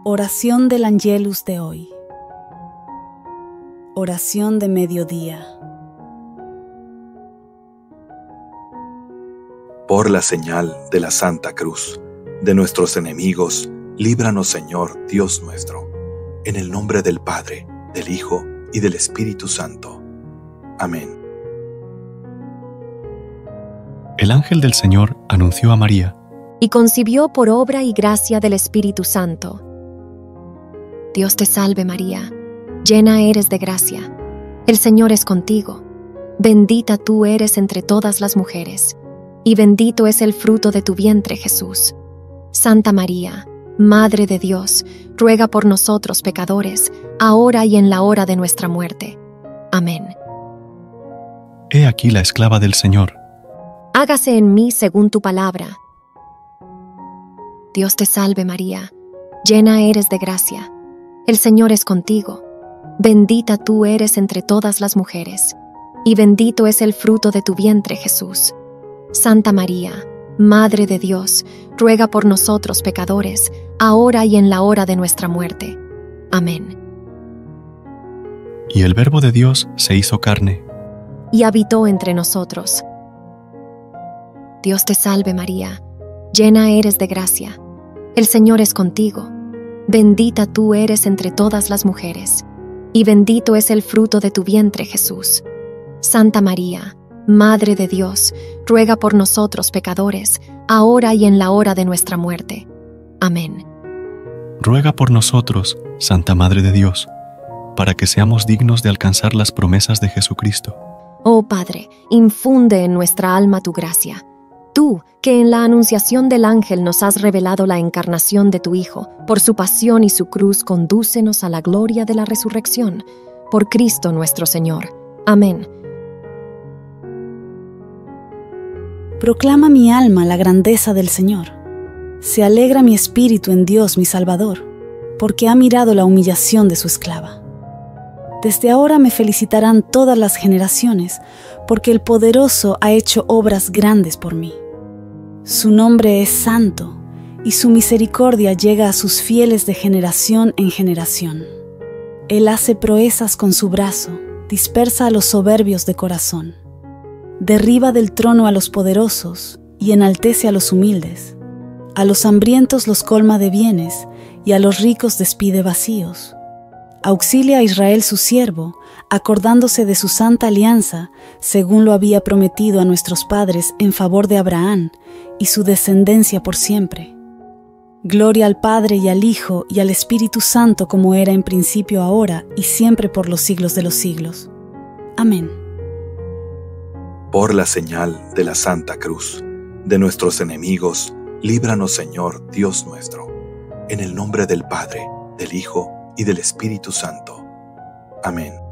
Oración del Angelus de hoy. Oración de mediodía. Por la señal de la Santa Cruz, de nuestros enemigos, líbranos, Señor, Dios nuestro, en el nombre del Padre, del Hijo y del Espíritu Santo. Amén. El ángel del Señor anunció a María, y concibió por obra y gracia del Espíritu Santo. Dios te salve María, llena eres de gracia. El Señor es contigo. Bendita tú eres entre todas las mujeres, y bendito es el fruto de tu vientre, Jesús. Santa María, Madre de Dios, ruega por nosotros pecadores, ahora y en la hora de nuestra muerte. Amén. He aquí la esclava del Señor. Hágase en mí según tu palabra. Dios te salve María, llena eres de gracia. El Señor es contigo. Bendita tú eres entre todas las mujeres, y bendito es el fruto de tu vientre, Jesús. Santa María, Madre de Dios, ruega por nosotros pecadores, ahora y en la hora de nuestra muerte. Amén. Y el Verbo de Dios se hizo carne, y habitó entre nosotros. Dios te salve María, llena eres de gracia. El Señor es contigo. Bendita tú eres entre todas las mujeres, y bendito es el fruto de tu vientre, Jesús. Santa María, Madre de Dios, ruega por nosotros pecadores, ahora y en la hora de nuestra muerte. Amén. ruega por nosotros, Santa Madre de Dios, para que seamos dignos de alcanzar las promesas de Jesucristo. Oh Padre, infunde en nuestra alma tu gracia. Tú, que en la anunciación del ángel nos has revelado la encarnación de tu Hijo, por su pasión y su cruz, condúcenos a la gloria de la resurrección. Por Cristo nuestro Señor. Amén. Proclama mi alma la grandeza del Señor. Se alegra mi espíritu en Dios mi Salvador, porque ha mirado la humillación de su esclava. Desde ahora me felicitarán todas las generaciones, porque el Poderoso ha hecho obras grandes por mí. Su nombre es santo, y su misericordia llega a sus fieles de generación en generación. Él hace proezas con su brazo, dispersa a los soberbios de corazón. Derriba del trono a los poderosos, y enaltece a los humildes. A los hambrientos los colma de bienes, y a los ricos despide vacíos. Auxilia a Israel su siervo, acordándose de su santa alianza, según lo había prometido a nuestros padres en favor de Abraham y su descendencia por siempre. Gloria al Padre y al Hijo y al Espíritu Santo, como era en principio, ahora y siempre por los siglos de los siglos. Amén. Por la señal de la Santa Cruz, de nuestros enemigos, líbranos, Señor, Dios nuestro, en el nombre del Padre, del Hijo y del Espíritu Santo. Amén.